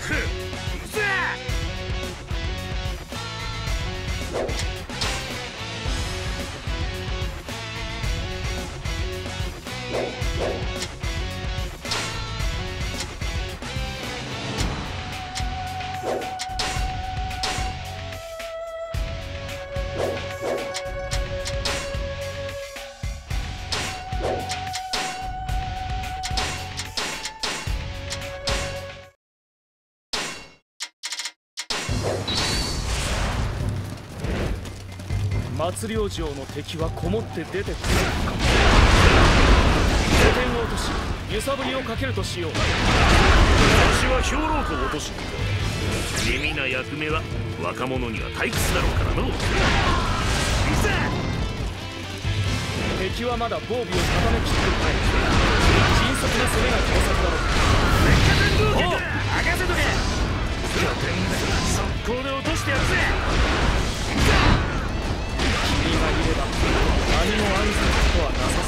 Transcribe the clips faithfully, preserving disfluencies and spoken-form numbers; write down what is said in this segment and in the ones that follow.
祭り王城の敵はこもって出てくるのか。拠点を落とし揺さぶりをかけるとしよう。 私は兵糧庫を落とし地味な役目は若者には退屈だろうからの。 敵はまだ防備を固めきっていない。迅速な攻めが対策だろう。おう、任せとけ。拠点速攻で落としてやるぜ。君がいれば何も安全ことはなさ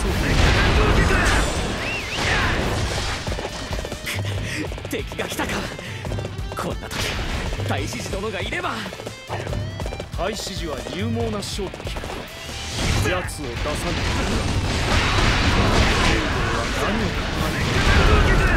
そうだ。敵が来たか。こんな時太子寺殿がいれば。太子寺は勇猛な将と聞く。奴を出さぬ。兵道は何を考える。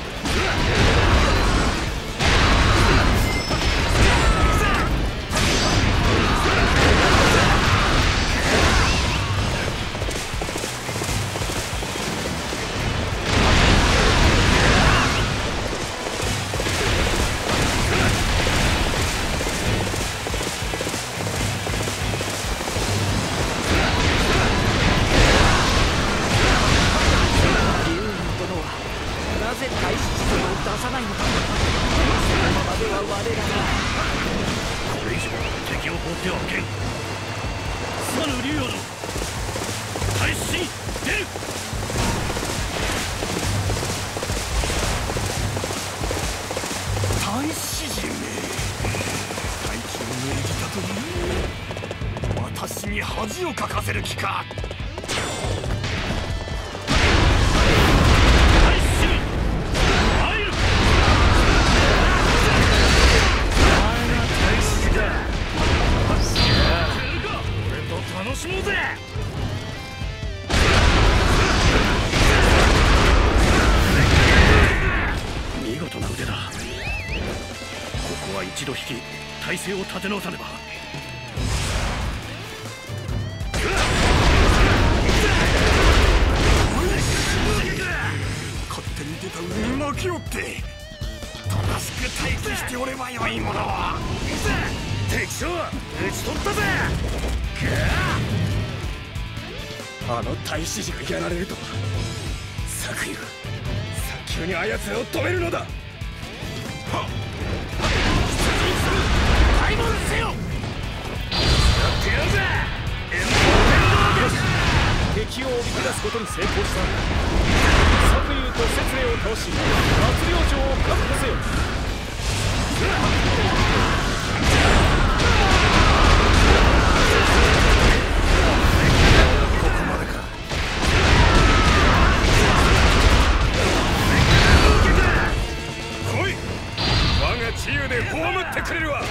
私に恥をかかせる気か。楽しもうぜ。見事な腕だ。ここは一度引き体勢を立て直さねば。勝手に出た上に巻き寄って正しく待機しておればよいものを。敵将討ち取ったぜ。あの太子寺がやられるとは。策友、早急にあやつらを止めるのだ。はっ、出陣する。開門せよ。やってやるぜ。 敵をおびき出すことに成功した。策友と節礼を倒し祭り王城を確保せよ。自由で葬ってくれるわ。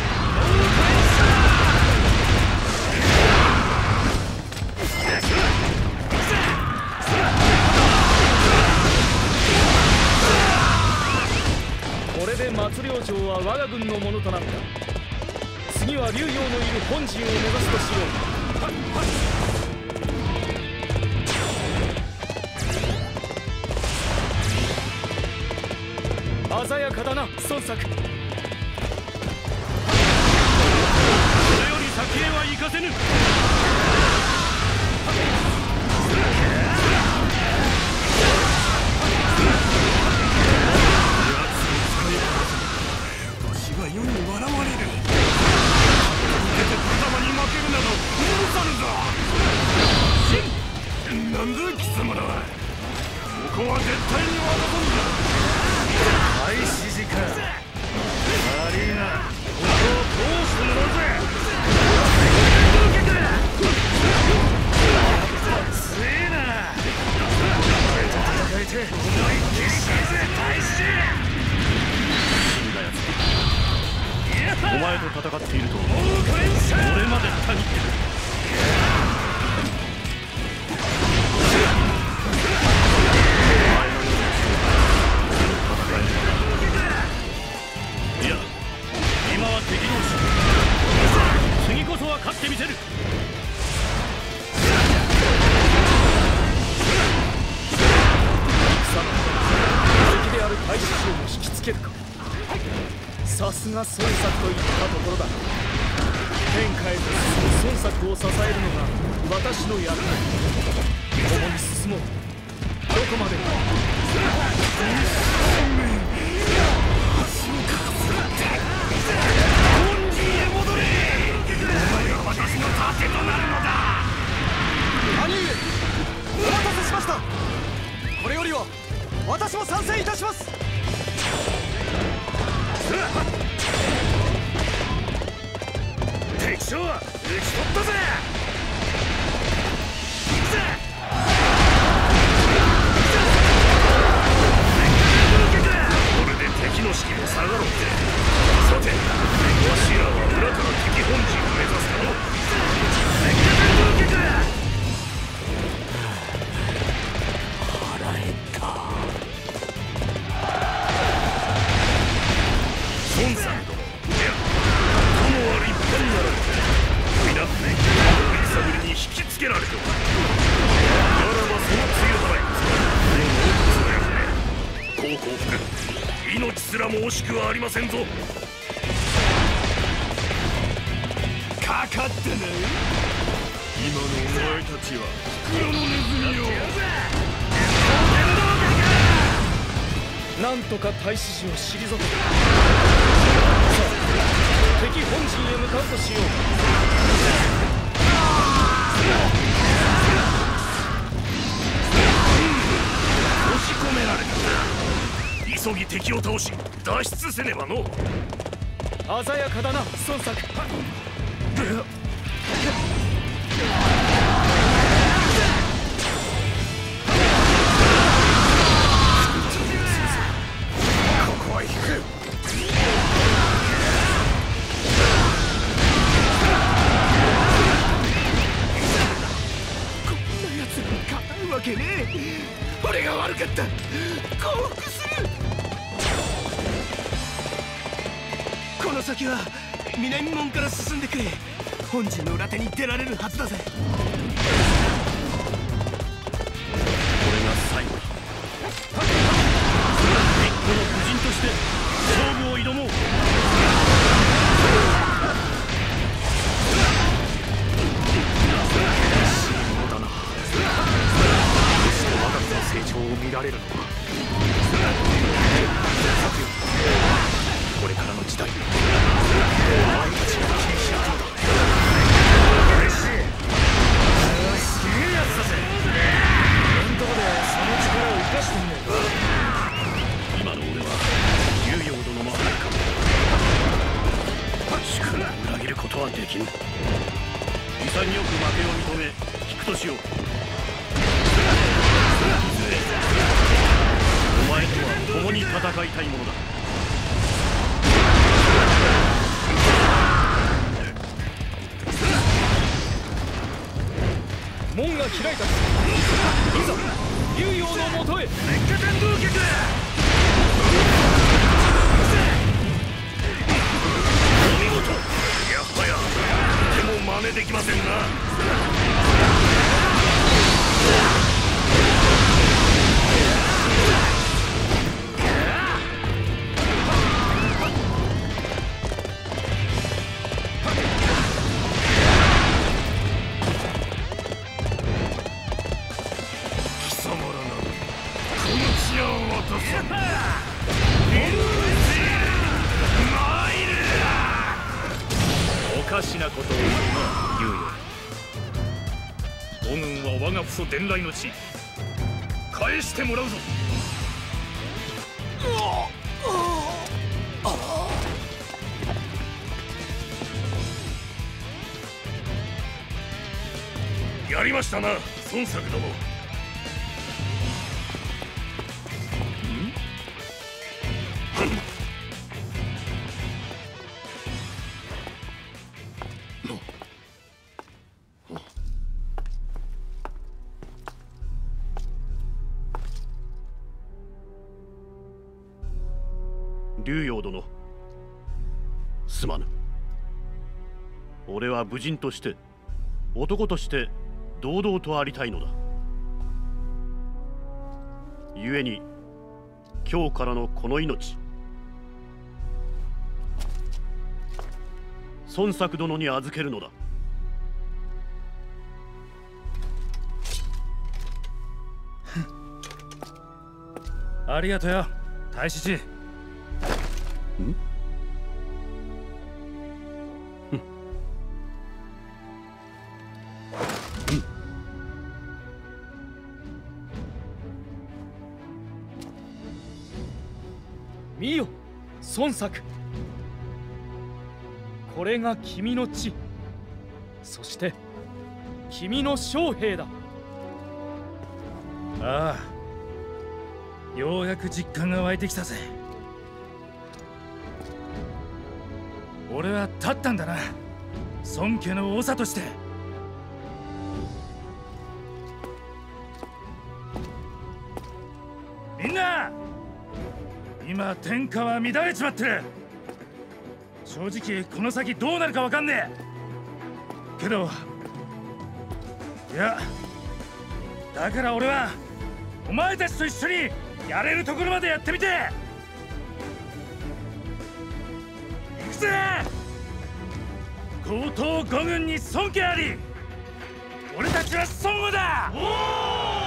これで祭り王城は我が軍のものとなった。次は竜陽のいる本陣を目指すとしよう。鮮やかだな孫作。先へは行かせぬ。 わしが世に笑われる。出て貴様に負けるなど許さぬぞ。なんだ貴様らは。ここは絶対に渡さぬぞ。太子寺か。悪いな。ここを通してもらうぜ。強えな。俺と戦えて思いっきり死ぬぜ太子。死んだやつお前と戦っていると俺までたぎってくる。いや、今は敵同士。次こそは勝ってみせる。 貴様敵である太子師をも引きつけるか。さすが孫作といったところだ。天下へと進む孫作を支えるのが私の役目。共に進もう。どこまでも。 本陣へ戻れ。お前は私の盾となるのだ。 兄上、お待たせしました。これよりは私も参戦いたします。 敵将は討ち取ったぜ。これで敵の士気も下がろうって。さて、わしらは裏から敵本陣を目指すかの。腹減った。孫さん殿、いや、殿は立派になられて、皆大いさぶりに引きつけられておる。ならばその露払いですが、大奥の役目、孝行福、命すらも惜しくはありませんぞ。かかってない今のお前たちは袋のネズミよ。 なんとか太子師を退けた。さあ、敵本陣へ向かうとしよう。 押し込められたな。急ぎ敵を倒し脱出せねばの。 鮮やかだな孫作。 ここは引く。こんな奴らに勝たんわけねえ。俺が悪かった。降伏する。この先は南門から進んでくれ。本陣の裏手に出られるはずだぜ。これが最後。一個の夫人として勝負を挑もう。悔しいものだな。我が子の成長を見られるのは。さてよ、これからの時代、お前たちが気にしなくのだ。嬉しい。すげえやつだぜ。 何とかでその力を生かしてみないか。 今の俺は竜陽殿の配下。主君を裏切ることはできぬ。潔く負けを認め引くとしよう。いずれお前とは共に戦いたいものだ。 門が開いた。いざ竜陽のもとへ。 烈火天道客。お見事。やっはやとても真似できませんな。おかしなことを言うな、竜陽。母軍は我が父祖伝来の地。返してもらうぞ。やりましたな、孫作殿。 竜陽殿、すまぬ。俺は武人として男として堂々とありたいのだ。故に今日からのこの命、孫作殿に預けるのだ。 ありがとよ、太子父。 ん？ 見よ、孫作。これが君の地、そして君の将兵だ。 ああ、ようやく実感が湧いてきたぜ。俺は立ったんだな、孫家の長として。みんな、今天下は乱れちまってる。正直この先どうなるかわかんねえけど、いやだから俺はお前たちと一緒にやれるところまでやってみて。行くぜ。高等五軍に尊敬あり、俺たちは孫悟だ。おー